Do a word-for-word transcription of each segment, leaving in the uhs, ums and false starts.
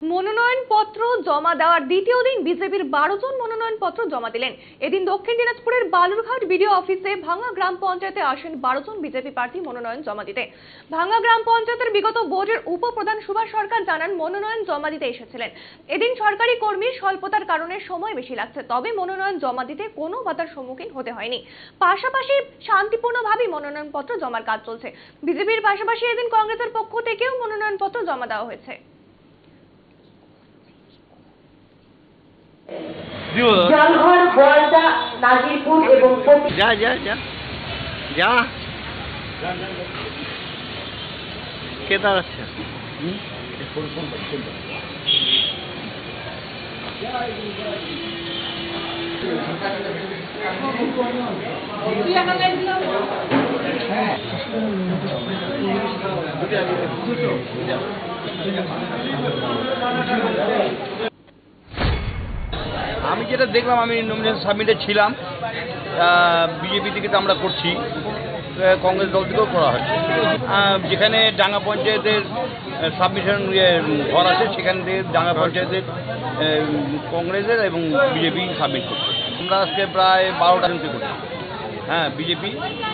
মনোনয়নপত্র জমা দেওয়ার দ্বিতীয় দিন বিজেপির বারো জন মনোনয়নপত্র জমা দিলেন। এদিন দক্ষিণ দিনাজপুরের বালুরঘাট বিডিও অফিসে ভাঙ্গা গ্রাম পঞ্চায়েতে আসেন বারো জন বিজেপি প্রার্থী মনোনয়ন জমা দিতে। ভাঙ্গা গ্রাম পঞ্চায়েতের বিগত বোর্ডের উপপ্রধান সুভাষ সরকার জানান মনোনয়ন জমা দিতে এসেছিলেন। এদিন সরকারি কর্মীর স্বল্পতার কারণে সময় বেশি লাগছে, তবে মনোনয়ন জমা দিতে কোনো বাধার সম্মুখীন হতে হয়নি। পাশাপাশি শান্তিপূর্ণভাবে মনোনয়নপত্র জমার কাজ চলছে। বিজেপির পাশাপাশি এদিন কংগ্রেসের পক্ষ থেকেও মনোনয়নপত্র জমা দেওয়া হয়েছে। জলঘর বলদা নাজিরপুর এবং যা যা যা যা কে দাঁড়াচ্ছে? আমি যেটা দেখলাম, আমি নমিনেশন সাবমিটে ছিলাম, বিজেপি থেকে তো আমরা করছি, কংগ্রেস দল থেকেও করা হয়। যেখানে ডাঙ্গা পঞ্চায়েতের সাবমিশন ঘর আছে, সেখান থেকে ডাঙ্গা পঞ্চায়েতের কংগ্রেসের এবং বিজেপি সাবমিট করছে। আমরা আজকে প্রায় বারোটা জনকে করছি। হ্যাঁ, বিজেপি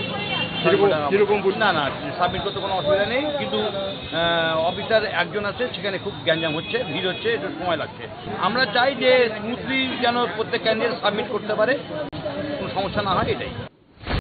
না না সাবমিট করতে কোনো অসুবিধা নেই, কিন্তু অফিসার একজন আছে, সেখানে খুব গ্যাঞ্জাম হচ্ছে, ভিড় হচ্ছে, একটু সময় লাগছে। আমরা চাই যে স্মুথলি যেন প্রত্যেক ক্যান্ডিডেট সাবমিট করতে পারে, কোনো সমস্যা না হয়, এটাই।